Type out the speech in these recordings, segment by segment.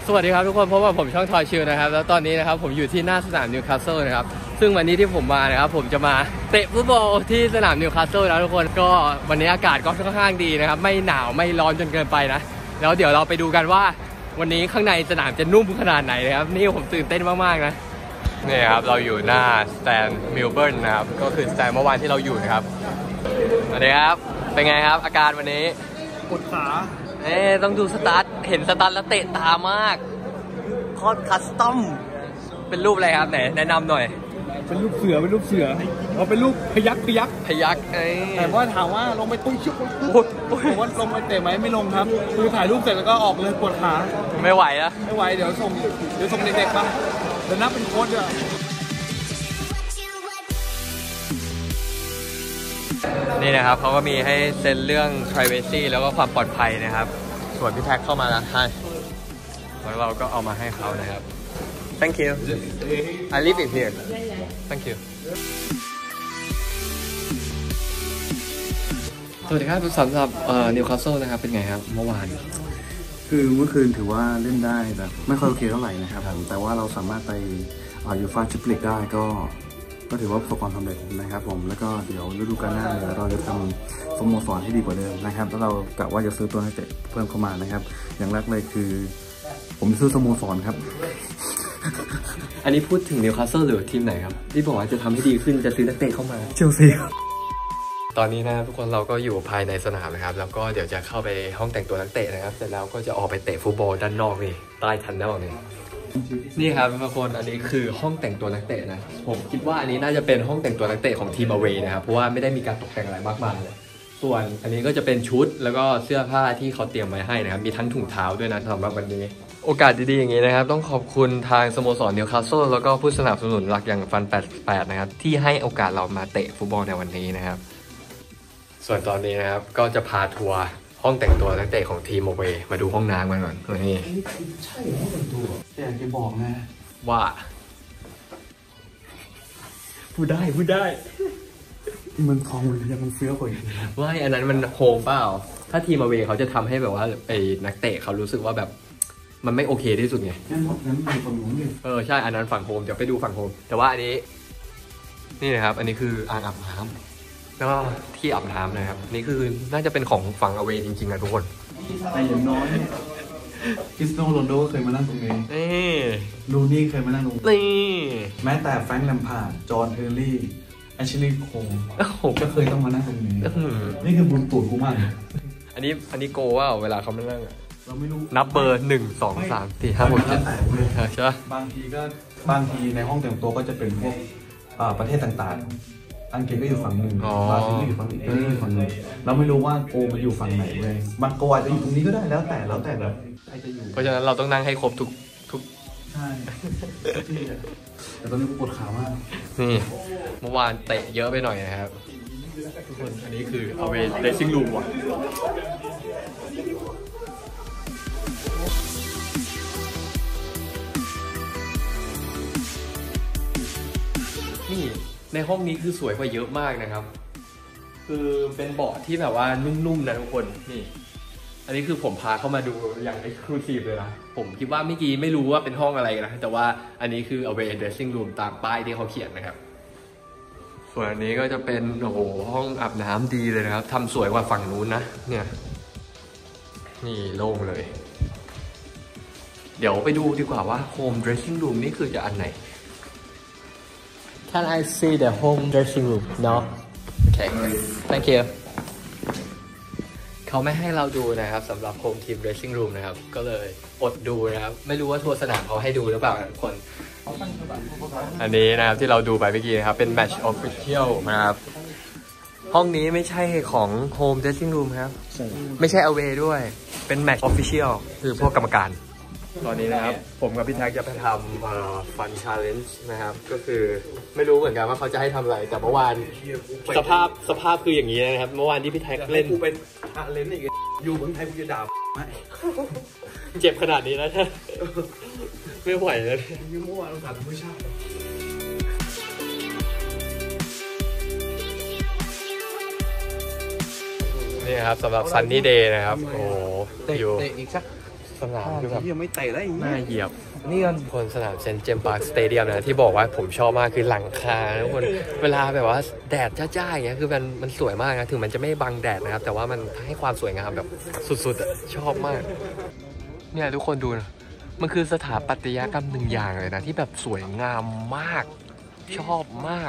สวัสดีครับทุกคนพบกับผมช่องทอยชิลนะครับแล้วตอนนี้นะครับผมอยู่ที่หน้าสนามนิวคาสเซิลนะครับซึ่งวันนี้ที่ผมมานะครับผมจะมาเตะฟุตบอลที่สนามนิวคาสเซิลนะทุกคนก็วันนี้อากาศก็ค่อนข้างดีนะครับไม่หนาวไม่ร้อนจนเกินไปนะแล้วเดี๋ยวเราไปดูกันว่าวันนี้ข้างในสนามจะนุ่มขนาดไหนนะครับนี่ผมตื่นเต้นมากๆนะนี่ครับเราอยู่หน้าสแตนมิลเบิร์นนะครับก็คือสแตนเมื่อวานที่เราอยู่นะครับสวัสดีครับเป็นไงครับอาการวันนี้ปวดขาต้องดูสตาร์ทเห็นสตาร์ทแล้วเตะตามากคอร์สคัสตอมเป็นรูปอะไรครับไหนแนะนำหน่อยเป็นรูปเสือเอาเป็นรูปพยักแต่ว่าถามว่าลงไปตุ้งชิบผมว่าลงไปเตะไหมไม่ลงครับคือถ่ายรูปเสร็จแล้วก็ออกเลยปวดขาไม่ไหวแล้วไม่ไหวเดี๋ยวส่งเด็กๆมาเดี๋ยวนับเป็นโค้ชด้วยนี่นะครับเขาก็มีให้เซ็นเรื่อง privacy แล้วก็ความปลอดภัยนะครับส่วนพี่แท็กเข้ามาแล้วให้แล้วเราก็เอามาให้เขานะครับ thank you I leave it here thank you สวัสดีครับสำหรับนิวคาสเซิลนะครับเป็นไงครับเมื่อวานคือเมื่อคืนถือว่าเล่นได้แบบไม่ค่อยโอเคเท่าไหร่นะครับแต่ว่าเราสามารถไปยูฟ่าแชมเปี้ยนลีกได้ก็ถือว่าประสบความสำเร็จนะครับผมแล้วก็เดี๋ยวฤดูกาลหน้าเราจะทำสโมสรให้ดีกว่าเดิมนะครับแล้วเรากะว่าจะซื้อตัวนักเตะเพิ่มเข้ามานะครับอย่างแรกเลยคือผมซื้อสโมสรครับอันนี้พูดถึงนิวคาสเซิลหรือทีมไหนครับที่บอกว่าจะทำให้ดีขึ้นจะซื้อนักเตะเข้ามาเชลซีตอนนี้นะทุกคนเราก็อยู่ภายในสนามนะครับแล้วก็เดี๋ยวจะเข้าไปห้องแต่งตัวนักเตะนะครับเสร็จแล้วก็จะออกไปเตะฟุตบอลด้านนอกนี่ใต้ทันได้หรอเนี่ยนี่ครับทุกคนอันนี้คือห้องแต่งตัวนักเตะนะผมคิดว่าอันนี้น่าจะเป็นห้องแต่งตัวนักเตะของทีมอเวย์นะครับเพราะว่าไม่ได้มีการตกแต่งอะไรมากมายเลยส่วนอันนี้ก็จะเป็นชุดแล้วก็เสื้อผ้าที่เขาเตรียมไว้ให้นะครับมีทั้งถุงเท้าด้วยนะสำหรับวันนี้โอกาสดีๆอย่างนี้นะครับต้องขอบคุณทางสโมสรนิวคาสเซิลแล้วก็ผู้สนับสนุนหลักอย่างฟัน88นะครับที่ให้โอกาสเรามาเตะฟุตบอลในวันนี้นะครับส่วนตอนนี้นะครับก็จะพาทัวร์ห้องแต่งตัวนักเตะของทีมโอเวย์มาดูห้องน้ำกันก่อนนี่ใช่ห้องแต่งตัวแต่อยากจะบอกนะว่าพูดได้มันทองหรือยังมันเฟี้ยวกว่าอีกว่าอันนั้นมันโฮมเปล่าถ้าทีมอเวย์เขาจะทำให้แบบว่าไอ้นักเตะเขารู้สึกว่าแบบมันไม่โอเคที่สุดไงงั้นมีฝั่งโน้นเลยใช่อันนั้นฝั่งโฮมเดี๋ยวไปดูฝั่งโฮมแต่ว่าอันนี้นี่นะครับอันนี้คืออ่างอาบน้ำแล้วก็ที่อาบน้ำนะครับนี่คือน่าจะเป็นของฝั่งอเวย์จริงๆนะทุกคนแต่อย่างน้อยคริสโตโรนัลโดก็เคยมานั่งตรงนี้ลูนี่เคยมานั่งตรงนี้แม้แต่แฟรงค์แลมพาร์ดจอห์นเทอร์รี่แอชลีย์โคงก็เคยต้องมานั่งตรงนี้นี่คือบุญตูดกูมากอันนี้โกว่าเวลาเขาไม่นั่งเราไม่รู้นับเบอร์1 2 3 4 5 6 7ใช่บางทีในห้องแต่งตัวก็จะเป็นพวกประเทศต่างๆอังกฤษก็อยู่ฝั่งหนึ่งบราซิลก็อยู่ฝั่งอีกอยู่ฝั่งหนึ่งเราไม่รู้ว่าโกมันอยู่ฝั่งไหนเลยมันโกอาจจะอยู่ตรงนี้ก็ได้แล้วแต่แบบใครจะอยู่เพราะฉะนั้นเราต้องนั่งให้ครบทุกใช่แต่ตอนนี้ปวดขามากนี่เมื่อวานเตะเยอะไปหน่อยนะครับทุกคนอันนี้คือเอาเวเดซิ่งรูมว่ะนี่ในห้องนี้คือสวยกว่าเยอะมากนะครับคือเป็นเบาะที่แบบว่านุ่มๆนะทุกคนนี่อันนี้คือผมพาเข้ามาดูอย่าง exclusive เลยนะผมคิดว่าเมื่อกี้ไม่รู้ว่าเป็นห้องอะไรนะแต่ว่าอันนี้คือ away dressing room ตามป้ายที่เขาเขียนนะครับส่วนอันนี้ก็จะเป็นโอ้โหห้องอาบน้ำดีเลยนะครับทำสวยกว่าฝั่งนู้นนะเนี่ยนี่โล่งเลยเดี๋ยวไปดูดีกว่าว่า home dressing room นี่คือจะอันไหนCan I see the home dressing room? No. Okay. Thank you. เขาไม่ให้เราดูนะครับสำหรับ home team dressing room นะครับก็เลยอดดูนะครับไม่รู้ว่าทัวร์สนามเขาให้ดูหรือเปล่าทุกคนอันนี้นะครับที่เราดูไปเมื่อกี้นะครับเป็น match official นะครับห้องนี้ไม่ใช่ของ home dressing room ครับไม่ใช่ away ด้วยเป็น match official คือพวกกรรมการตอนนี้นะครับผมกับพี่แท็กจะไปทำฟันชาเลนจ์นะครับก็คือไม่รู้เหมือนกันว่าเขาจะให้ทำอะไรแต่เมื่อวานสภาพคืออย่างนี้นะครับเมื่อวานที่พี่แท็กเล่นกูเป็นชาเลนจ์อีกอยู่เมืองไทยกูจะด่าไม่เจ็บขนาดนี้แล้วนะไม่ไหวเลยยังเมื่อวานเราถามไม่ใช่นี่ครับสำหรับซันนี่เดย์นะครับโอ้อยู่อีกสักสนามคือแบบยังไม่เตะแล้วอีกน่าเหยียบนี่กันคนสนามเซนต์เจมส์พาร์คสเตเดียมนะที่บอกว่าผมชอบมากคือหลังคาทุกคนเวลาแบบว่าแดดจ้าๆอย่างเงี้ยคือมันสวยมากนะถึงมันจะไม่บังแดดนะครับแต่ว่ามันให้ความสวยงามแบบสุดๆอ่ะชอบมากเนี่ยทุกคนดูนะมันคือสถาปัตยกรรมหนึ่งอย่างเลยนะที่แบบสวยงามมากชอบมาก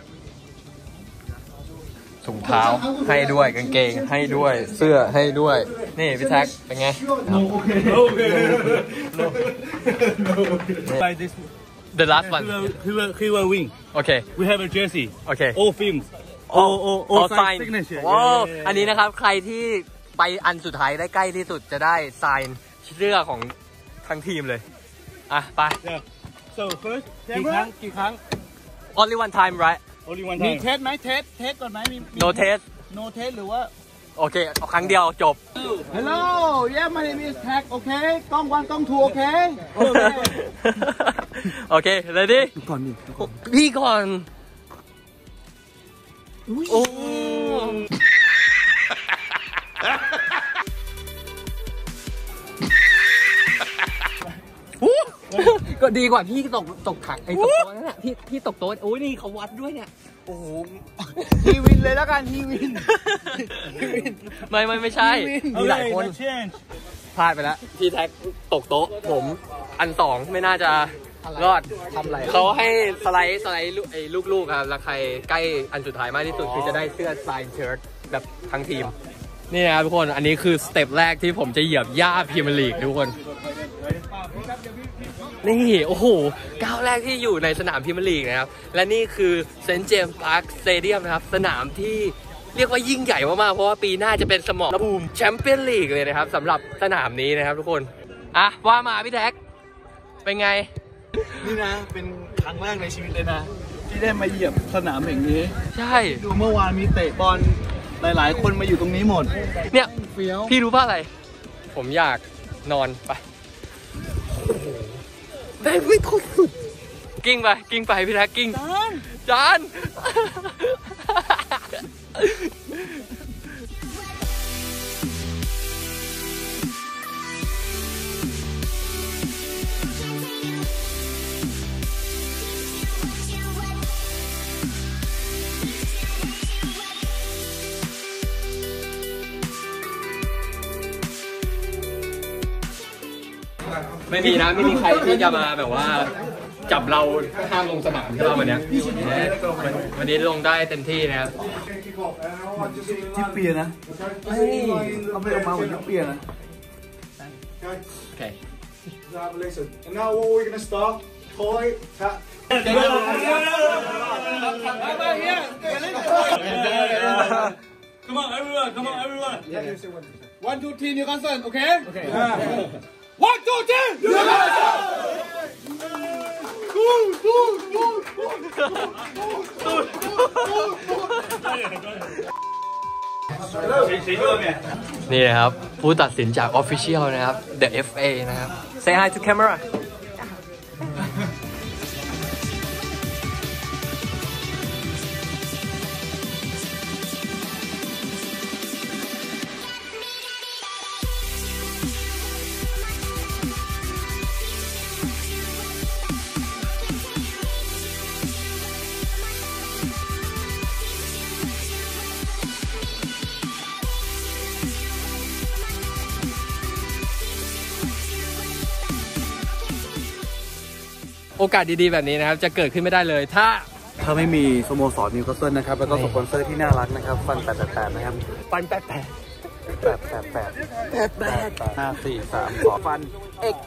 ถุงเท้าให้ด้วยกางเกงให้ด้วยเสื้อให้ด้วยนี่พี่แท็กเป็นไง By this The last one he will win Okay we have a jersey Okay all films all sign signature ว้าวอันนี้นะครับใครที่ไปอันสุดท้ายได้ใกล้ที่สุดจะได้ไซน์เสื้อของทั้งทีมเลยอ่ะไป so first กี่ครั้ง Only one time right only one time มีเทสไหมเทสก่อนไหมมี No test no test หรือว่าโอเคเอาครั้งเดียวจบ Hello yeah my name is Tag okay กล้อง1กล้อง2โอเคโอเค ready ก่อนนี่พี่ก่อนโอ้ก็ดีกว่าพี่ตกถังไอ้ตกโต๊ะนั่นแหละพี่ตกโต๊ะโอ้ยนี่เขาวัดด้วยเนี่ยโอ้โหฮีวินเลยแล้วกันฮีวินไม่ใช่มีหลายคนพลาดไปแล้วพี่แท็กตกโต๊ะผมอัน2ไม่น่าจะรอดทำอะไรเขาให้สไลด์ไอ้ลูกๆครับแล้วใครใกล้อันสุดท้ายมากที่สุดคือจะได้เสื้อไซน์เชิ้ตแบบทั้งทีมนี่นะครับทุกคนอันนี้คือสเต็ปแรกที่ผมจะเหยียบหญ้าพรีเมียร์ลีกทุกคนนี่โอ้โหก้าวแรกที่อยู่ในสนามพรีเมียร์ลีกนะครับและนี่คือเซนต์เจมส์พาร์คสเตเดียมนะครับสนามที่เรียกว่ายิ่งใหญ่มากๆเพราะว่าปีหน้าจะเป็นสมรภูมิแชมเปี้ยนลีกเลยนะครับสำหรับสนามนี้นะครับทุกคนอ่ะว่ามาพี่แท็กเป็นไงนี่นะเป็นครั้งแรกในชีวิตเลยนะที่ได้มาเหยียบสนามแห่งนี้ใช่ดูเมื่อวานมีเตะบอลหลายๆคนมาอยู่ตรงนี้หมดเนี่ยพี่รู้ป่ะอะไรผมอยากนอนไปได้ไม่ทนสุดกิ้งไปพี่แท็กกิ้งจานไม่มีนะไม่มีใครที่จะมาแบบว่าจับเราห้ามลงสนามที่เราวันนี้วันนี้ลงได้เต็มที่นะครับที่เปียนะเอาไปออกมาเหมือนที่เปียนะโอเค Listen, and now what we're gonna start? Toy, tap. Come on, everyone. 1, 2, 3, Newcastle, okay? Okay. 1, 2, 3, Newcastle. นี่นะครับผู้ตัดสินจาก Official นะครับ The FA นะครับ Say hi to cameraโอกาสดีๆแบบนี้นะครับจะเกิดขึ้นไม่ได้เลยถ้าไม่มีสโมสรนิวคาสเซิลนะครับแล้วก็สปอนเซอร์ที่น่ารักนะครับฟัน888นะครับฟัน8 5 4 3 2ฟันเอก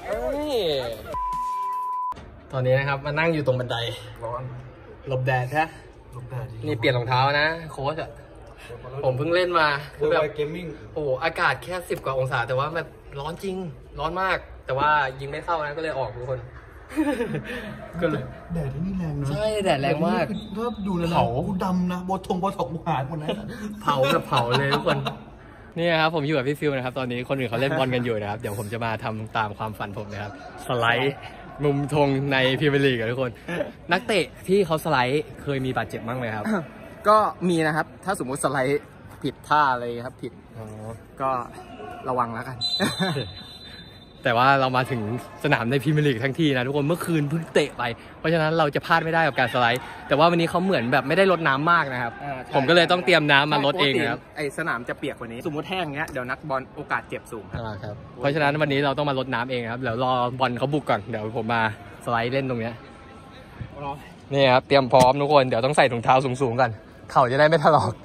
ตอนนี้นะครับมานั่งอยู่ตรงบันไดร้อนหลบแดดฮะนี่เปลี่ยนรองเท้านะโค้ชอะผมเพิ่งเล่นมาคือแบบโอ้อากาศแค่10 กว่าองศาแต่ว่าแบบร้อนจริงร้อนมากแต่ว่ายิงไม่เข้านะก็เลยออกทุกคนก็เลยแดดที่นี่แรงนะใช่แดดแรงมากถ้าดูนะกูดำนะบอทงหายหมดแล้วเผาแบบเผาเลยทุกคนนี่ครับผมอยู่กับพี่ฟิวนะครับตอนนี้คนอื่นเขาเล่นบอลกันอยู่นะครับเดี๋ยวผมจะมาทำตามความฝันผมนะครับสไลด์มุมธงในพรีเมียร์ลีกทุกคนนักเตะที่เขาสไลด์เคยมีบาดเจ็บบ้างไหมครับก็มีนะครับถ้าสมมุติสไลด์ผิดท่าอะไรครับผิดก็ระวังแล้วกันแต่ว่าเรามาถึงสนามในพรีเมียร์ลีกทั้งทีนะทุกคนเมื่อคืนเพิ่งเตะไปเพราะฉะนั้นเราจะพลาดไม่ได้กับการสไลด์แต่ว่าวันนี้เขาเหมือนแบบไม่ได้ลดน้ำมากนะครับผมก็เลยต้องเตรียมน้ำมาลดเองนะครับไอสนามจะเปียกกว่านี้สมมติแห้งเงี้ยเดี๋ยวนักบอลโอกาสเจ็บสูงครับเพราะฉะนั้นวันนี้เราต้องมาลดน้ำเองครับเดี๋ยวรอบอลเขาบุกก่อนเดี๋ยวผมมาสไลด์เล่นตรงเนี้ยนี่ครับเตรียมพร้อมทุกคนเดี๋ยวต้องใส่ถุงเท้าสูงๆกันเข่าจะได้ไม่ถลอก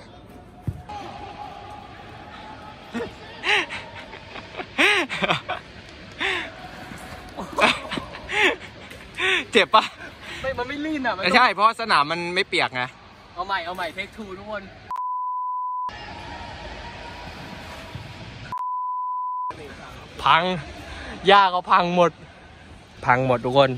เจ็บปะมันไม่ลื่นอ่ะไม่ใช่เพราะสนามมันไม่เปียกไงเอาใหม่เทคทูทุกคนพังหญ้าเขาพังหมดทุกคน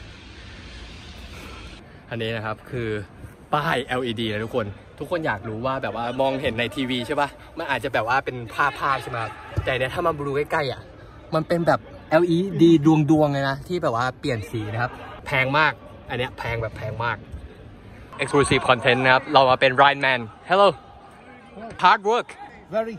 อันนี้นะครับคือป้าย LED นะทุกคนอยากรู้ว่าแบบว่ามองเห็นในทีวีใช่ปะมันอาจจะแบบว่าเป็นภาพใช่ไหมแต่เนี่ยถ้ามาดูใกล้ๆอ่ะมันเป็นแบบ LED ดวงเลยนะที่แบบว่าเปลี่ยนสีนะครับแพงมากอันเนี้ยแพงมาก Exclusive Content นะครับเรามาเป็น Rain Man Hello Hard work very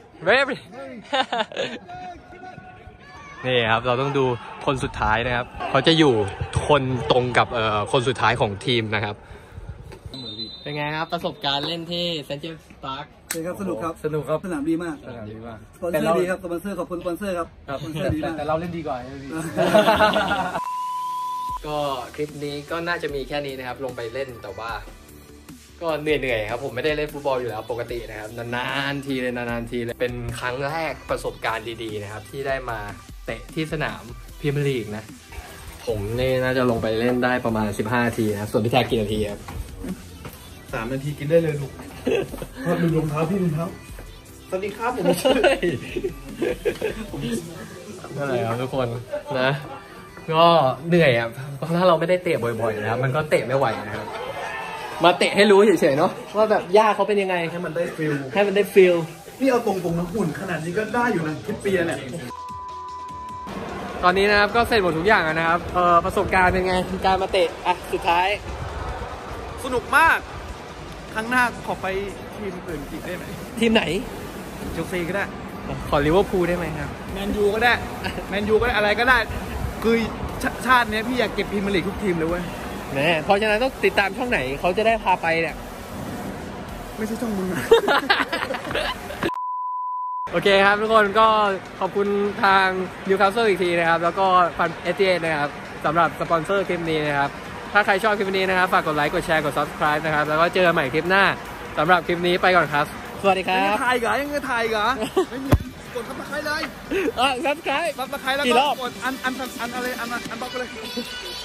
นี่ครับเราต้องดูคนสุดท้ายนะครับเขาจะอยู่คนตรงกับคนสุดท้ายของทีมนะครับเป็นไงครับประสบการณ์เล่นที่เซนต์เจมส์พาร์คเป็นครับสนุกครับสนามดีมากสปอนเซอร์ดีครับสปอนเซอร์ขอบคุณสปอนเซอร์ครับสปอนเซอร์ดีมากแต่เราเล่นดีกว่าก็คลิปนี้ก็น่าจะมีแค่นี้นะครับลงไปเล่นแต่ว่าก็เหนื่อยครับผมไม่ได้เล่นฟุตบอลอยู่แล้วปกตินะครับนานๆทีเลยเป็นครั้งแรกประสบการณ์ดีๆนะครับที่ได้มาเตะที่สนามพรีเมียร์ลีกนะผมนี่น่าจะลงไปเล่นได้ประมาณ15 นาทีนะส่วนพี่แท็กกี่นาทีครับ 3 นาทีกินได้เลยลูกดูรองเท้าพี่รองเท้าสวัสดีครับผมนั่นแหละครับทุกคนนะก็เหนื่อยอ่ะเพราะถ้าเราไม่ได้เตะบ่อยๆนะครับมันก็เตะไม่ไหวนะครับมาเตะให้รู้เฉยๆเนาะว่าแบบย่าเขาเป็นยังไงให้มันได้ฟิลนี่เอาตรงน้ำหุ่นขนาดนี้ก็ได้อยู่นะคลิปเปียเนี่ยตอนนี้นะครับก็เสร็จหมดทุกอย่างนะครับประสบการณ์เป็นไงการมาเตะอ่ะสุดท้ายสนุกมากครั้งหน้าขอไปทีมอื่นอีกได้ไหมทีมไหนเชลซีก็ได้ขอลิเวอร์พูลได้ไหมครับแมนยูก็ได้อะไรก็ได้คือชาตินี้พี่อยากเก็บพรีเมียร์ลีกทุกทีมเลยเว้ยเนี่ยเพราะฉะนั้นต้องติดตามช่องไหนเขาจะได้พาไปเนี่ยไม่ใช่ช่องมึงนะโอเคครับทุกคนก็ขอบคุณทางนิวคาสเซิลอีกทีนะครับแล้วก็ฟันเอทีเอนะครับสำหรับสปอนเซอร์คลิปนี้นะครับถ้าใครชอบคลิปนี้นะครับฝากกดไลค์กดแชร์กด Subscribe นะครับแล้วก็เจอกันใหม่คลิปหน้าสำหรับคลิปนี้ไปก่อนครับสวัสดีครับยังถ่ายเหรอไม่มีกดซับสไครต์เลย Subscribe แล้วก็กดอันอะไรอันบล็อกไปเลย